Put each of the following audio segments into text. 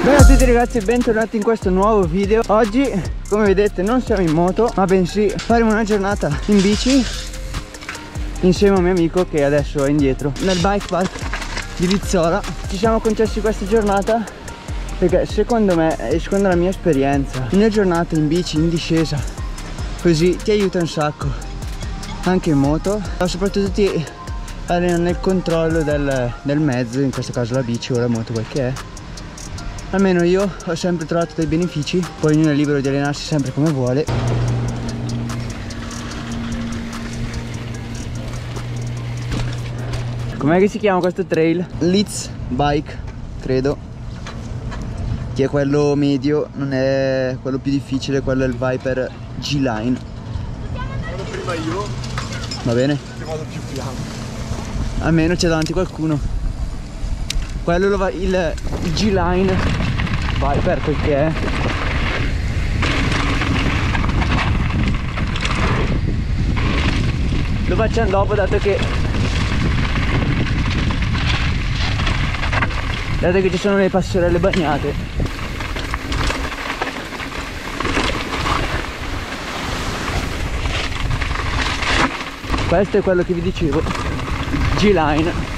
Ciao a tutti ragazzi e bentornati in questo nuovo video. Oggi, come vedete, non siamo in moto, ma bensì faremo una giornata in bici insieme a un mio amico che adesso è indietro nel bike park di Lizzola. Ci siamo concessi questa giornata perché secondo me e secondo la mia esperienza una giornata in bici in discesa così ti aiuta un sacco, anche in moto, ma soprattutto ti allena nel controllo del mezzo, in questo caso la bici o la moto, quel che è. Almeno io ho sempre trovato dei benefici, poi ognuno è libero di allenarsi sempre come vuole. Com'è che si chiama questo trail? Liz Bike, credo. Che è quello medio, non è quello più difficile, quello è il Viper G-Line. Vado prima io. Va bene? Che vado più piano. Almeno c'è davanti qualcuno. Quello lo va, il G-Line Viper, quel che è. Lo facciamo dopo, dato che ci sono le passerelle bagnate. Questo è quello che vi dicevo, G-Line.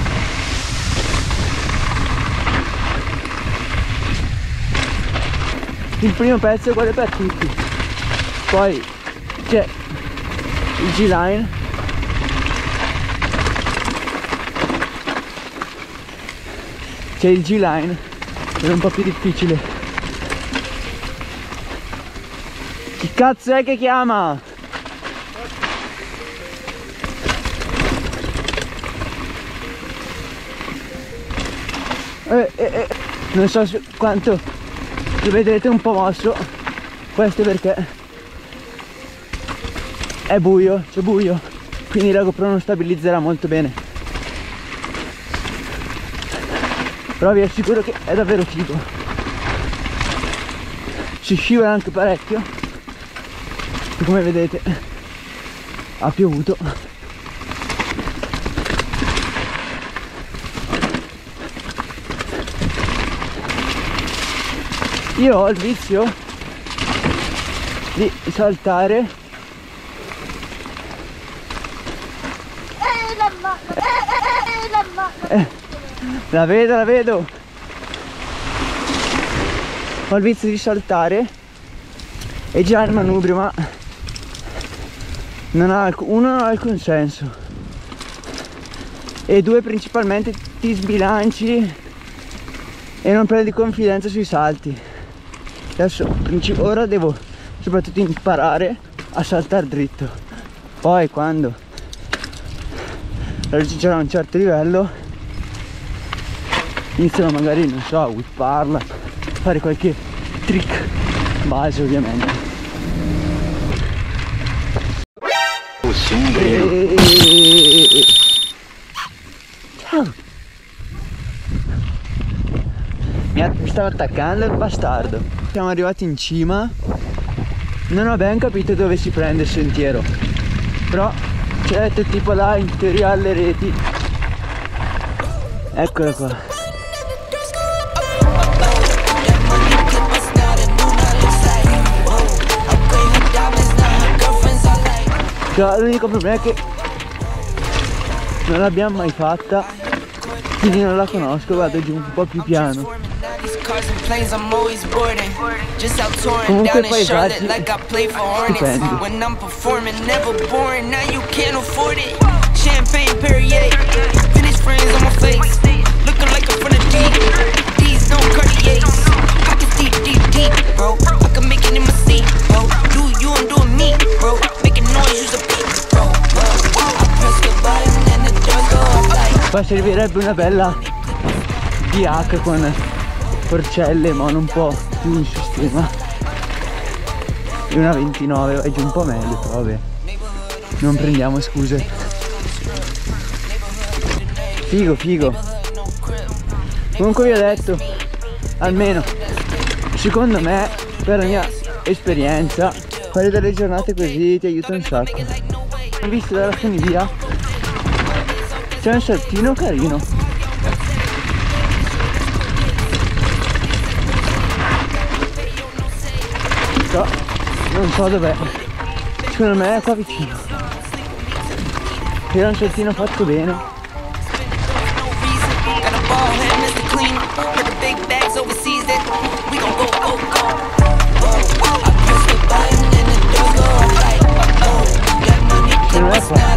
Il primo pezzo è quello per tutti, poi c'è il G-Line, è un po' più difficile. Chi cazzo è che chiama? Non so quanto lo vedrete un po' mosso, questo perché è buio, c'è buio, quindi la GoPro non stabilizzerà molto bene, però vi assicuro che è davvero figo. Si scivola anche parecchio e come vedete ha piovuto. Io ho il vizio di saltare la vedo. Ho il vizio di saltare e girare il manubrio, ma non ha alcun senso, e due, principalmente ti sbilanci e non prendi confidenza sui salti. Adesso ora devo soprattutto imparare a saltare dritto, poi quando raggiungerò un certo livello inizierò magari, non so, a whipparla, fare qualche trick base ovviamente. Ciao! Mi stava attaccando il bastardo. Siamo arrivati in cima, non ho ben capito dove si prende il sentiero, però c'è tipo là in teoria alle reti. Eccola qua. L'unico problema è che non l'abbiamo mai fatta, quindi non la conosco, vado giù un po' più piano. Comunque i paesaggi stupendi. Qua servirebbe una bella DH con forcelle, ma un po' più in sistema, e una 29 vai giù un po' meglio, però vabbè, non prendiamo scuse. Figo. Comunque vi ho detto, almeno secondo me, per la mia esperienza, fare delle giornate così ti aiuta un sacco. Ho visto dalla funivia c'è un saltino carino. non so dov'è, secondo me è qua vicino. Era un saltino fatto bene. Non è qua.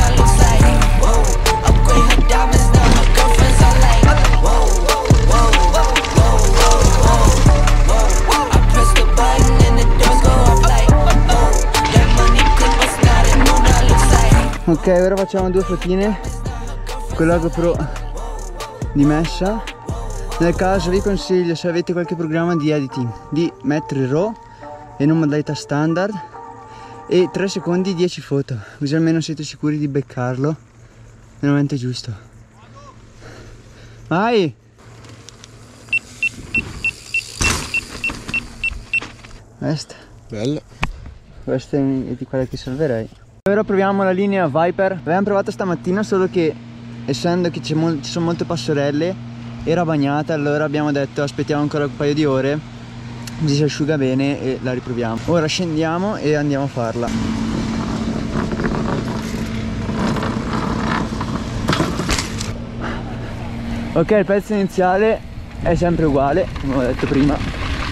Ok, ora facciamo due fotine con la GoPro dimessa. Nel caso vi consiglio, se avete qualche programma di editing, di mettere il RAW e non modalità standard, e 3 secondi 10 foto, così almeno siete sicuri di beccarlo nel momento giusto. Vai! Questa? Bella. Questa è di quelle che salverei. Ora proviamo la linea Viper. L'abbiamo provata stamattina, solo che essendo che ci sono molte passerelle era bagnata, allora abbiamo detto aspettiamo ancora un paio di ore così si asciuga bene e la riproviamo. Ora scendiamo e andiamo a farla. Ok, il pezzo iniziale è sempre uguale come ho detto prima.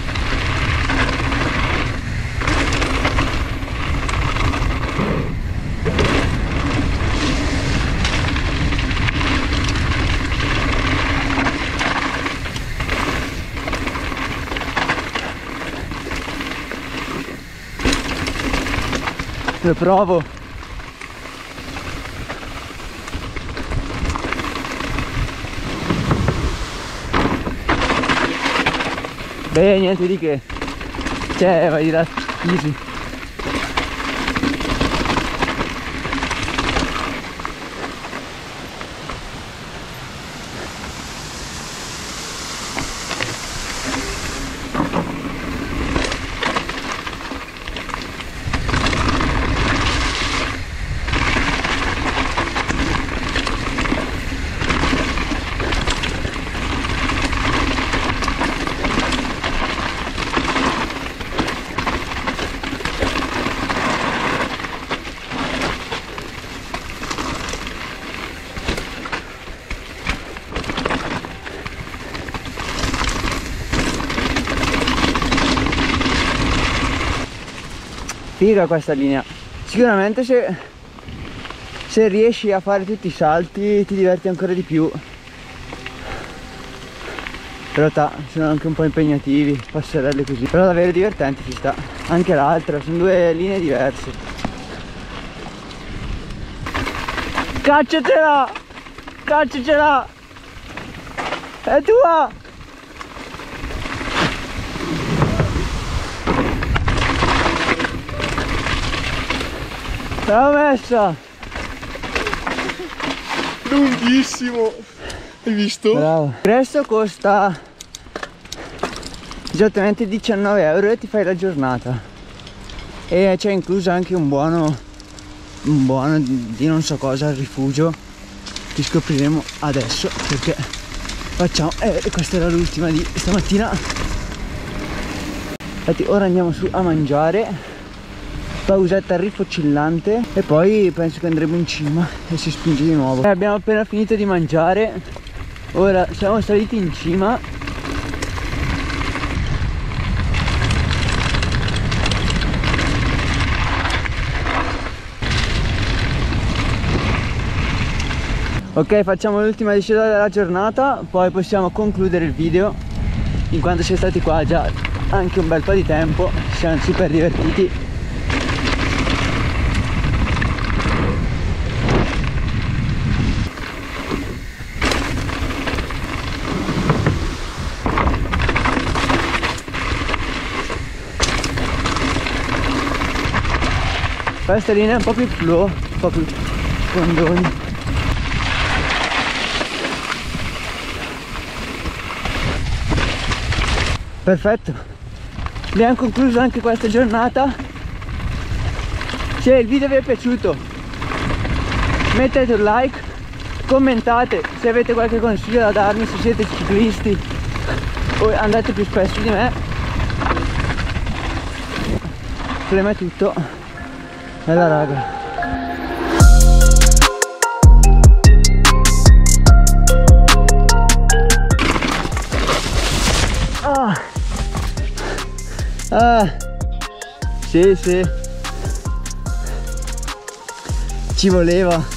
Lo provo. Beh, niente di che. Cioè, vai di là, easy. Figa questa linea. Sicuramente se riesci a fare tutti i salti ti diverti ancora di più. Però sono anche un po' impegnativi, passerelle così. Però davvero divertenti ci sta. Anche l'altra, sono due linee diverse. Cacciatela! Cacciacela! È tua! L'ho messa! Lunghissimo! Hai visto? Bravo. Questo costa esattamente 19 euro e ti fai la giornata. E c'è incluso anche un buono di non so cosa al rifugio, che scopriremo adesso perché facciamo. Questa era l'ultima di stamattina. Infatti ora andiamo su a mangiare. Pausetta rifocillante e poi penso che andremo in cima e si spinge di nuovo. Abbiamo appena finito di mangiare, ora siamo saliti in cima. Ok, facciamo l'ultima discesa della giornata, poi possiamo concludere il video, in quanto siamo stati qua già anche un bel po' di tempo, ci siamo super divertiti. Questa linea è un po' più flow, un po' più fondoni. Perfetto, abbiamo concluso anche questa giornata. Se il video vi è piaciuto mettete un like, commentate se avete qualche consiglio da darmi, se siete ciclisti o andate più spesso di me. flema è tutto. Bella raga. Sì, ci voleva.